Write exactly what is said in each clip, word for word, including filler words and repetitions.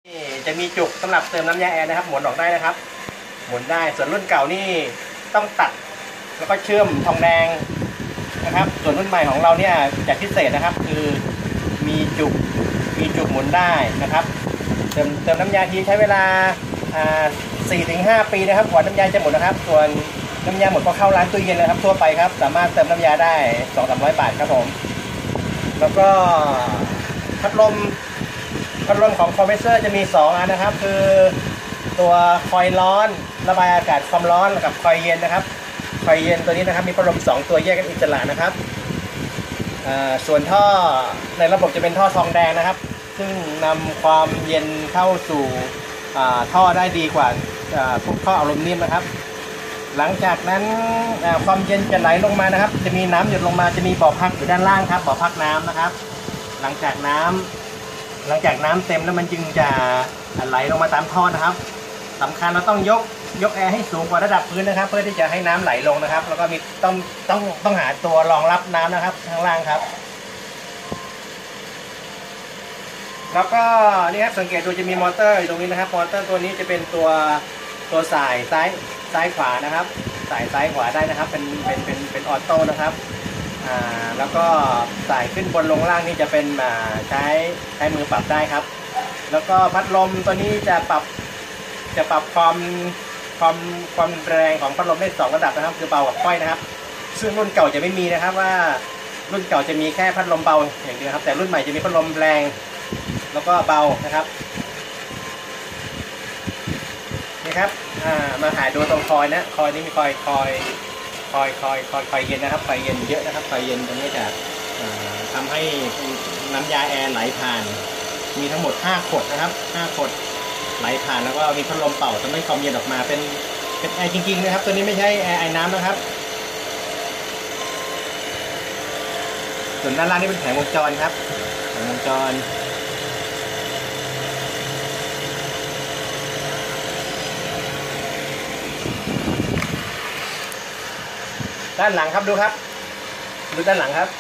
นี่จะมีจุกสำหรับเติมน้ำยาแอร์นะครับหมุนออกได้นะครับหมุนได้ส่วนรุ่นเก่านี่ต้องตัดแล้วก็เชื่อมทองแดงนะครับส่วนรุ่นใหม่ของเราเนี่ยจะพิเศษนะครับคือมีจุกมีจุกหมุนได้นะครับเติมเติมน้ำยาทีใช้เวลาสี่ถึงห้าปีนะครับกว่าน้ำยาจะหมดนะครับส่วนน้ำยาหมดก็เข้าร้านตู้เย็นนะครับทั่วไปครับสามารถเติมน้ำยาได้ สองถึงสามร้อย บาทครับผมแล้วก็พัดลมพัดลมของคอมเพรสเซอร์จะมีสองอันนะครับคือตัวคอยร้อนระบายอากาศความร้อนกับคอยเย็นนะครับคอยเย็นตัวนี้นะครับมีพัดลมสองตัวแยกกันอิสระนะครับส่วนท่อในระบบจะเป็นท่อทองแดงนะครับซึ่งนำความเย็นเข้าสู่ท่อได้ดีกว่าพวกท่ออลูมิเนียมนะครับหลังจากนั้นความเย็นจะไหลลงมานะครับจะมีน้ำหยดลงมาจะมีบ่อพักอยู่ด้านล่างครับบ่อพักน้ำนะครับหลังจากน้ำหลังจากน้ำเต็มแล้วมันจึงจะไหลลงมาตามท่อนะครับสำคัญเราต้องยกยกแอร์ให้สูงกว่าระดับพื้นนะครับเพื่อที่จะให้น้ำไหลลงนะครับแล้วก็มีต้องต้องต้องหาตัวรองรับน้ำนะครับข้างล่างครับแล้วก็นี่ครับสังเกตดูจะมีมอเตอร์อยู่ตรงนี้นะครับมอเตอร์ตัวนี้จะเป็นตัวตัวสายซ้ายซ้ายขวานะครับสายซ้ายขวาได้นะครับเป็นเป็นเป็นเป็นออโต้นะครับอ่าแล้วก็สายขึ้นบนลงล่างนี่จะเป็นอ่าใช้ใช้มือปรับได้ครับแล้วก็พัดลมตัวนี้จะปรับจะปรับความความความแรงของพัดลมได้สองระดับนะครับคือเบากับค่อยนะครับซึ่งรุ่นเก่าจะไม่มีนะครับว่ารุ่นเก่าจะมีแค่พัดลมเบาอย่างเดียวครับแต่รุ่นใหม่จะมีพัดลมแรงแล้วก็เบานะครับนี่ครับมาหาดูตรงคอยนะคอยนี้มีคอยคอยคอยคอยคอยคอยเย็นนะครับคอยเย็นเยอะนะครับคอยเย็นตรงนี้จะทำให้น้ำยาแอร์ไหลผ่านมีทั้งหมดห้าขวดนะครับห้าขวดไหลผ่านแล้วก็มีพัดลมเป่าทำให้ความเย็นออกมาเป็นเป็นแอร์จริงๆนะครับตัวนี้ไม่ใช่แอร์ไอ้น้ำนะครับส่วนด้านล่างนี่เป็นแผงวงจรครับแผงวงจรด้านหลังครับดูครับดูด้านหลังครับ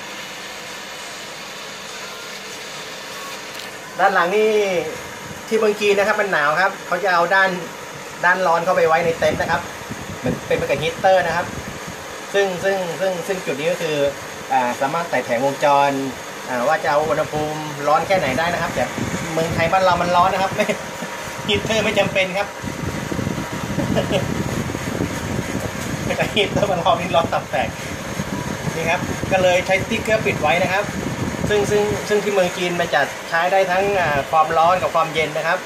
ด้านหลังนี่ที่เมืองจีนนะครับมันหนาวครับเขาจะเอาด้านด้านร้อนเข้าไปไว้ในเต็นท์นะครับเหมือนเป็นเหมือนกับฮีตเตอร์นะครับซึ่งซึ่งซึ่งซึ่งจุดนี้ก็คืออ่าสามารถใส่แผงวงจรอ่าว่าจะเอาอุณหภูมิร้อนแค่ไหนได้นะครับแต่เมืองไทยบ้านเรามันร้อนนะครับไม่ฮีตเตอร์ไม่จำเป็นครับแต่ฮีตเตอร์มันร้อนนี่ร้อนตับแตกนี่ครับก็เลยใช้สติ๊กเกอร์ปิดไว้นะครับซึ่งซึ่งซึ่งที่เมืองจีนมันจะใช้ได้ทั้งความร้อนกับความเย็นนะครับ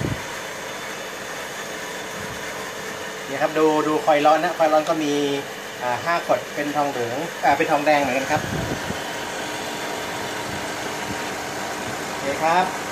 นี่ครับดูดูคอยร้อนนะคอยร้อนก็มีห้าขวดเป็นทองเหลืองอ่าเป็นทองแดงเหมือนกันครับโอเคครับ